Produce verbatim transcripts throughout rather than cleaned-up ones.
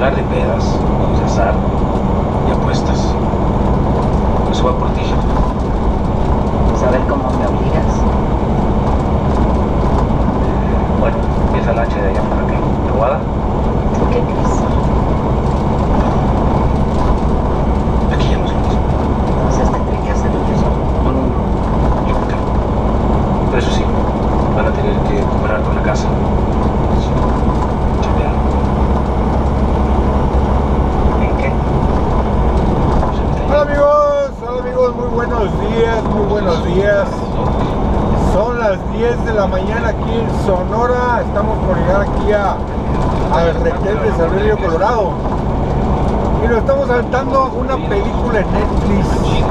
par de pedas, vamos a azar y apuestas. Eso va por ti. ¿Saber cómo me obligas? Bueno, empieza la H de allá para acá. ¿Probada? ¿Tú qué crees? Aquí ya nos vamos. Entonces tendré que hacerlo yo solo. No, no, no. Yo acá. Pero eso sí, van a tener que cooperar con la casa. Sí. Chambear. ¿En qué? Hola amigos, hola amigos, muy buenos días, muy buenos días. Son las diez de la mañana aquí en Sonora. Estamos por llegar aquí a, al retén de San Río Colorado. Y nos estamos saltando una película en Netflix.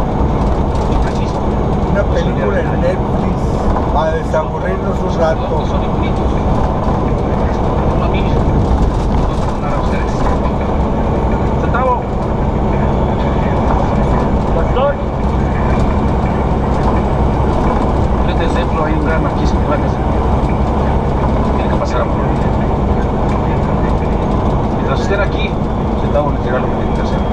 Una película en Netflix para desaburrirnos un rato. Centavo. Pastor. Frente al centro hay un gran marquís que va a casa. Tiene que pasar a por él. Mientras estén aquí, Centavo les dirá lo que tienen que hacer.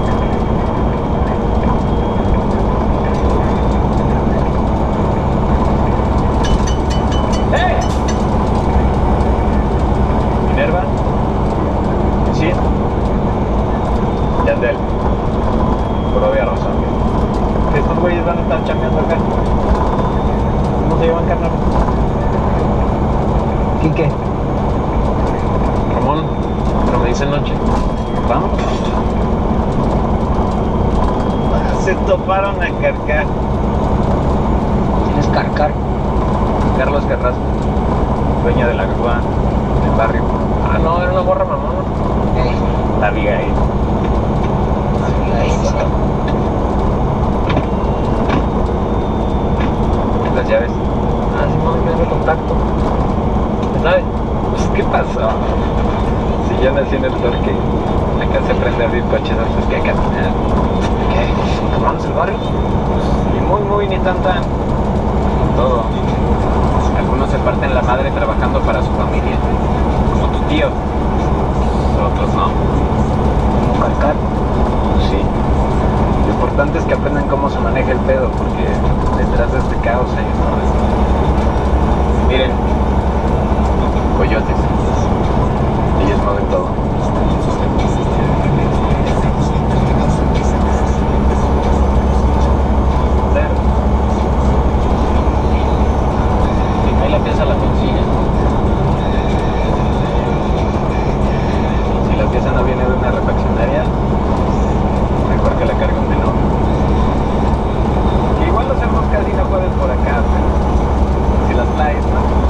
¡Eh! Minerva. ¿Sí? Yandel. Por obvia razón. Que estos güeyes van a estar chambeando acá. ¿Cómo se llaman, carnal? ¿Quique? Ramón. Pero me dice noche. ¿Vamos? Se toparon a Carcar. ¿Quién es Carcar? Carlos Carrasco, dueña de la grúa del barrio. Ah, no, era una morra mamona. Eh, La Abigail. amiga esa. Las llaves. Ah, sí, no, me dio contacto. ¿Sabes? Pues, ¿qué pasó? Si yo nací en el torque, acá se aprende a abrir coches antes que a caminar. ¿Qué? ¿Tomamos el barrio? Ni muy, muy, ni tan, tan. Todo. Algunos se parten la madre trabajando para su familia, como tu tío. Otros no. ¿Como Carcar? Sí. Lo importante es que aprendan cómo se maneja el pedo, porque detrás de este caos hay un orden. Miren, coyotes. Ellos mueven todo. Ahí la pieza la consigue. Si la pieza no viene de una refaccionaria, mejor que la cargue un menor. Que igual los cerdos casi no pueden por acá, pero si las traes, ¿no?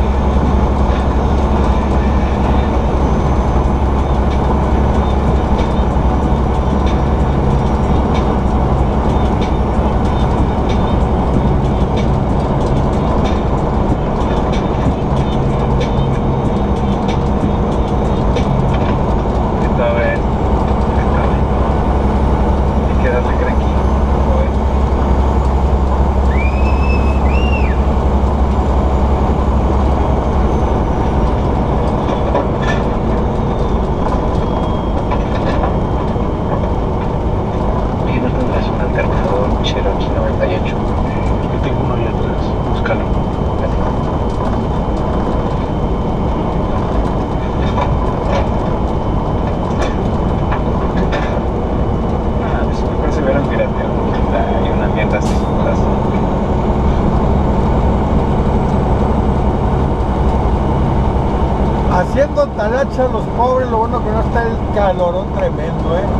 Haciendo talacha los pobres, lo bueno que no está el calorón tremendo, eh.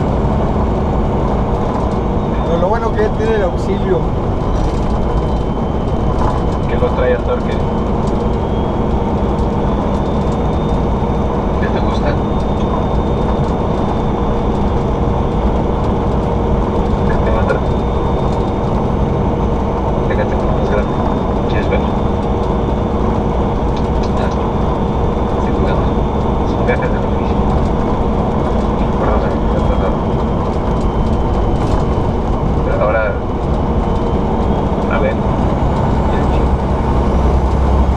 Pero lo bueno que ya tiene el auxilio. ¿Qué los trae a torque? ¿Qué te gusta? ¿Qué te mata? Fíjate como más grande. ¿Quieres verlo? Viajes de beneficio. Perdón, se me ha tratado. Pero ahora, a ver,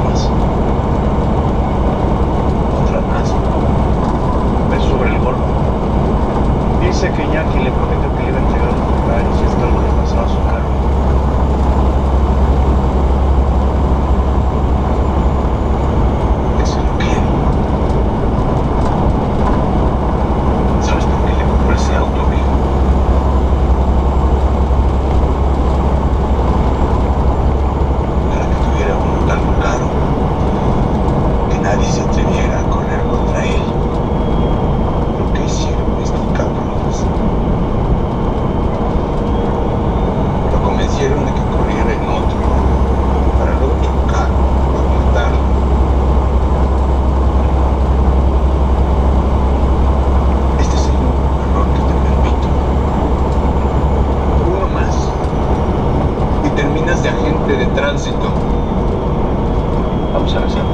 más. Otra más. Ves sobre el gordo. Dice que Jackie le prometió que le iba a entregar los lugares si es que algo le pasaba a su carro. Eso es lo que... ¿Sabes por qué le compró ese auto, viejo? Para que tuviera uno tan caro que nadie se atreviera a correr contra él. Lo que hicieron estos cabrones. Lo convencieron de que corriera en otro, para luego chocar o matarlo. Este es el único error que te permito. Uno más. Y terminas de agente de tránsito. Vamos a rezar.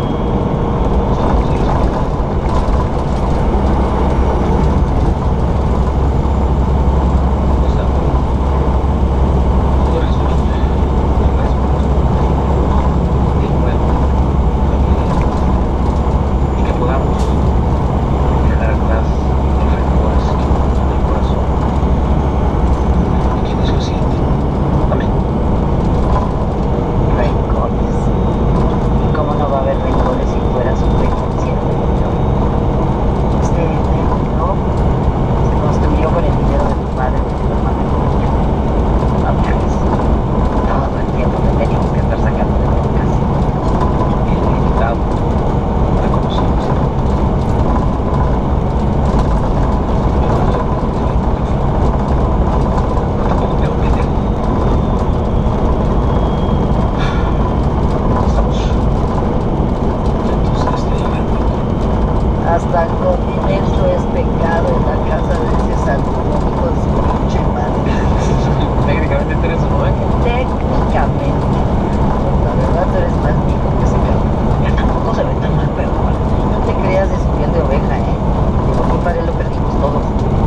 Hasta el condimento es pecado en la casa de ese salmón con su pinche madre. Técnicamente tú eres un noveno. Técnicamente. La verdad tú eres más mico que ese cabrón. Ya tampoco se ve tan mal, pero bueno, no te creas de su piel de oveja, ¿eh? Digo, mi padre lo perdimos todos.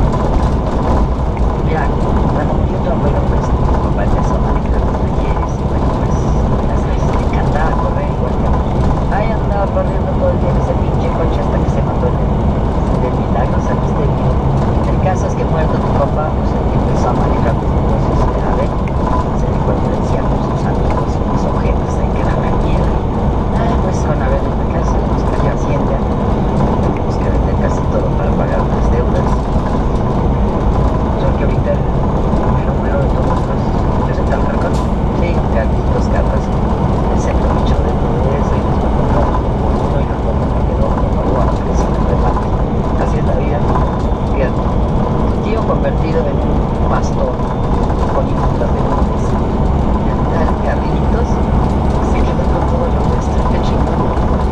Mira, cuando murió tu abuelo, pues tu papá empezó a manejar los talleres y bueno, pues ya sabes, le encantaba correr igual que a mí. Ahí andaba corriendo todo el día en ese pinche coche hasta que se mató el de milagro, saliste vivo. El caso es que muerto tu papá, pues el que empezó a manejar los negocios era de él. Se dejó influenciar por sus amigos y los objetos de que daban miedo. Ah, pues con haber en la casa, nos cayó Hacienda. Tuvimos que vender casi todo para pagar las deudas. Solo que ahorita el número número de todos los presenta el carcón. Sí, gatitos, gatas. El centro mucho de todo eso y nos va a comprar uno y luego me quedó como algo a precio de remate. Así es la vida. Fíjate, tu tío convertido en un pastor con hijos de lunes. Carlitos se quedó con todo lo nuestro. Qué chingón.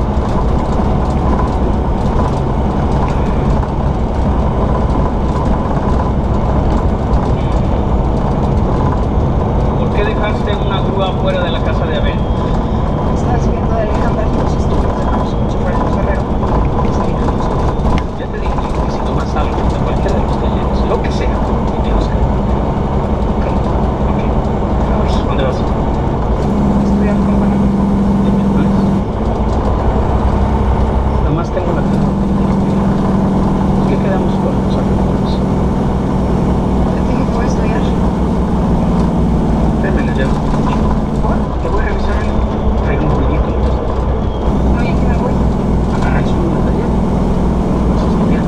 ¿Por qué dejaste una grúa fuera de la casa de Abel? Estaba subiendo a Alejandra y nos estuvimos dejamos mucho por el ferrero. Ya te dije que necesito más algo de cualquiera de los talleres, lo que sea, y que los creo. Ok. Ok. ¿Dónde vas? Estudiar con Juana. ¿El miércoles? Nada más tengo la cara. ¿Qué quedamos con los arreglos? Yo te dije que voy a estudiar. Déme la llave. Te voy a revisar algo. Traigo un jueguito. No, ya que me voy. Ah, es un taller. Vas a estudiar.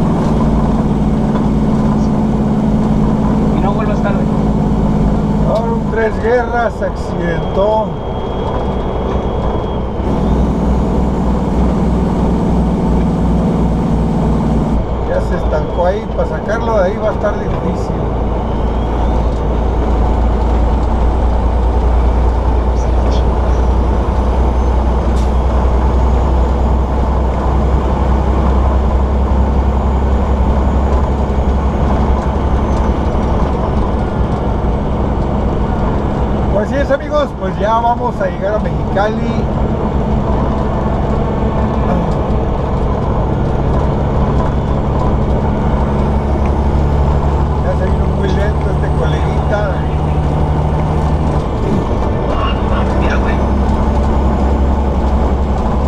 Y no vuelvas tarde. Ahora un Tres Guerras se accidentó. Ya se estancó ahí, para sacarlo de ahí va a estar difícil. Pues así es, amigos, pues ya vamos a llegar a Mexicali. Ya se vino muy lento este coleguita. Mira, güey.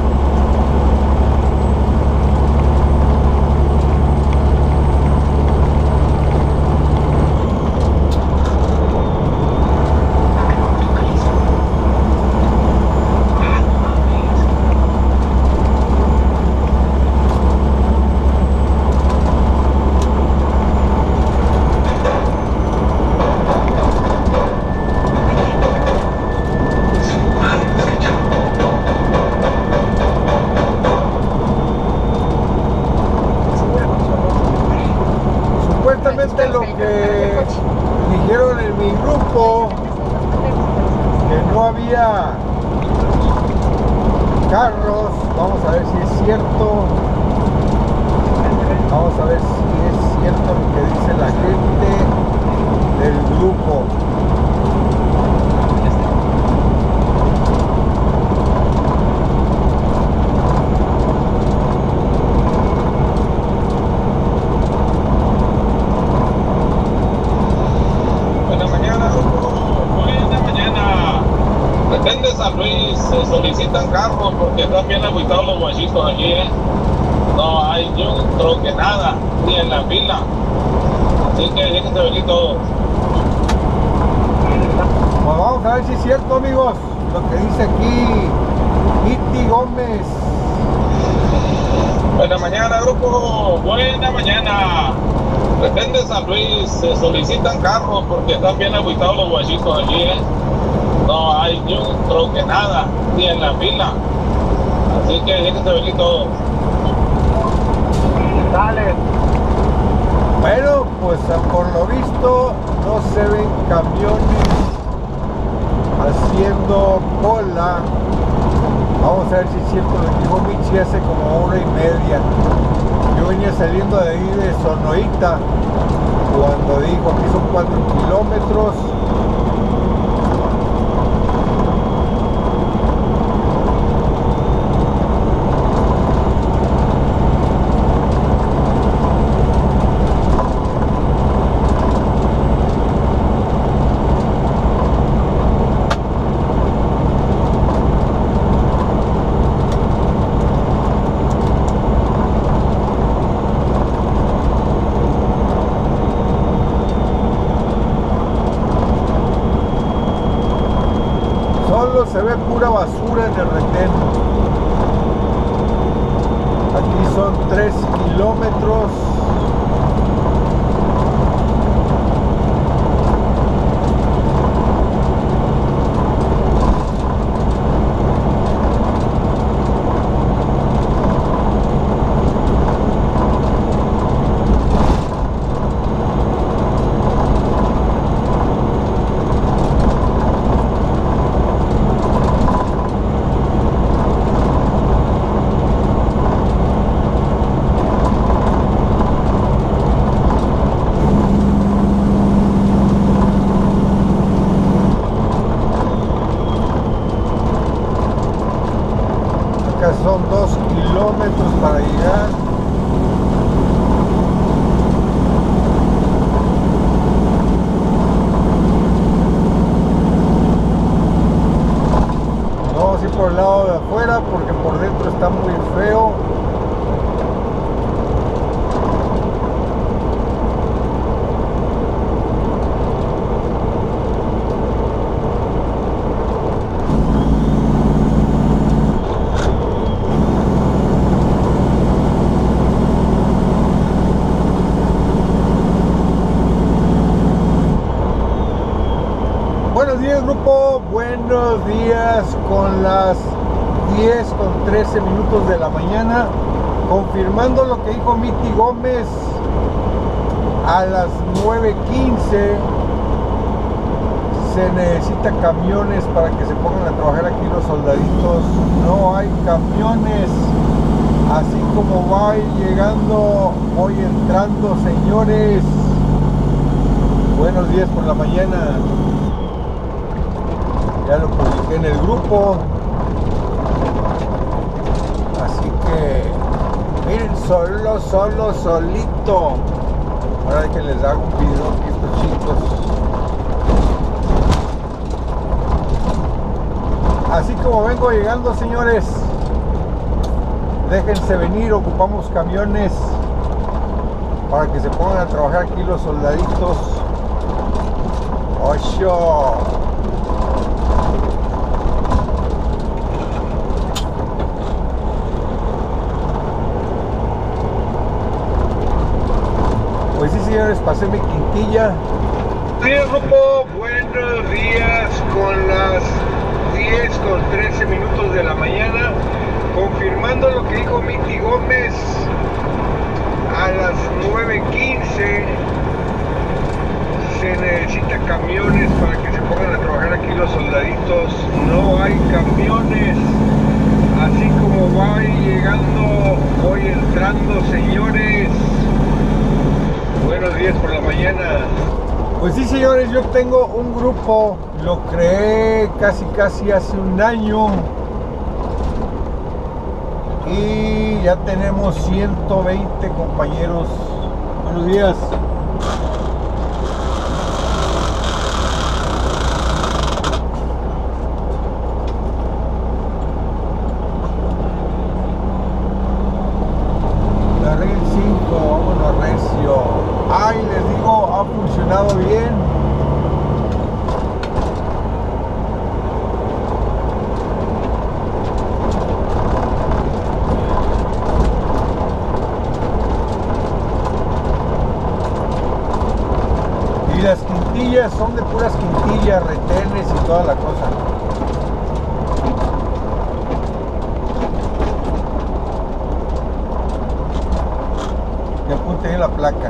cierto. Vamos a ver si es cierto lo que dice la gente del grupo. Buena mañana, grupo. Buena mañana. Depende de San Luis, se solicitan carros porque están bien agüitados los guachitos aquí, ¿eh? No hay ni un troque, nada, ni en la fila. Así que déjense venir todos. Pues vamos a ver si es cierto, amigos, lo que dice aquí Iti Gómez. Buena mañana, grupo. Buena mañana. Depende de San Luis, se solicitan carros porque están bien agüitados los guachitos aquí, ¿eh? No hay ni un troque, nada, ni en la fila. Así que déjense venir todos. Dale. Bueno, pues por lo visto no se ven camiones haciendo cola. Vamos a ver si es cierto lo que dijo Michi hace como hora y media. Yo venía saliendo de ahí de Sonoita cuando dijo que son cuatro kilómetros. Se ve pura basura en el retén. Aquí son tres kilómetros. Son dos kilómetros para llegar. No vamos a ir por el lado de afuera porque por dentro está muy feo. Buenos días, grupo, buenos días, con las diez con trece minutos de la mañana, confirmando lo que dijo Miti Gómez. A las nueve quince se necesitan camiones para que se pongan a trabajar aquí los soldaditos. No hay camiones, así como va llegando, voy entrando, señores. Buenos días por la mañana. Ya lo publiqué en el grupo, así que miren, solo, solo, solito. Ahora que les hago un video aquí a estos chicos. Así como vengo llegando, señores, déjense venir, ocupamos camiones para que se pongan a trabajar aquí los soldaditos. ¡Ocho! Pues sí, señores, pasé mi quintilla. Sí, grupo, buenos días, con las diez con trece minutos de la mañana, confirmando lo que dijo Miti Gómez. A las nueve quince se necesita camiones para que se pongan a trabajar aquí los soldaditos. No hay camiones, así como va llegando entrando, señores. Buenos días por la mañana. Pues sí, señores, yo tengo un grupo, lo creé casi casi hace un año y ya tenemos ciento veinte compañeros. Buenos días. La Red cinco, vámonos recio. Ay, les digo, ha funcionado bien. Y las quintillas son de puras quintillas, retenes y toda la cosa. Y apunte ahí la placa.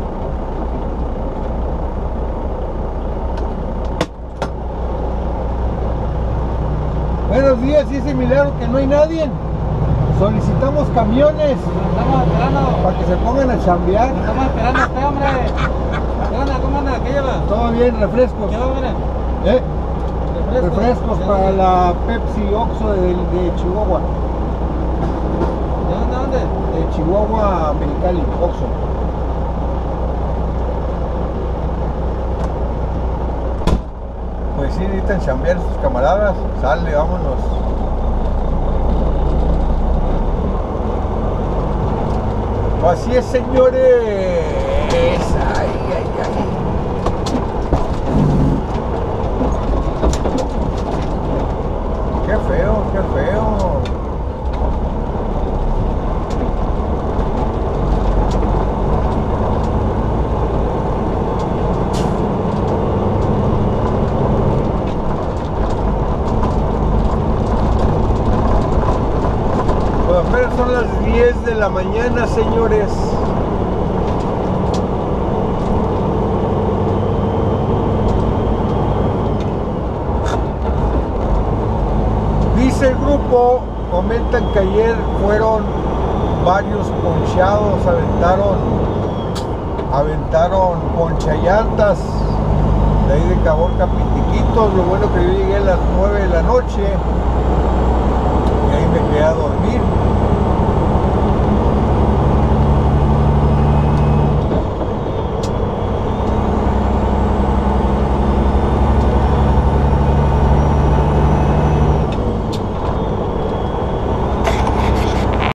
Buenos días, y ese milagro que no hay nadie. Solicitamos camiones. Estamos esperando. Para que se pongan a chambear. Estamos esperando a usted, hombre. ¿Qué onda? ¿Cómo anda? ¿Qué lleva? Todo bien, refrescos. ¿Qué va, hombre? ¿Eh? Refrescos. Refrescos ¿De para dónde? la Pepsi Oxxo de, de Chihuahua. ¿De dónde? ¿Dónde? De Chihuahua, Mexicali, Oxxo. Pues sí, necesitan chambear sus camaradas. Sale, vámonos. Pues así es, señores. Ay, ay, ay. Qué feo, qué feo. Pues apenas son las diez de la mañana, señores. Dice el grupo, comentan que ayer fueron varios ponchados, aventaron, aventaron ponchallantas de ahí de Caborca Pitiquitos. Lo bueno que yo llegué a las nueve de la noche y ahí me quedé a dormir.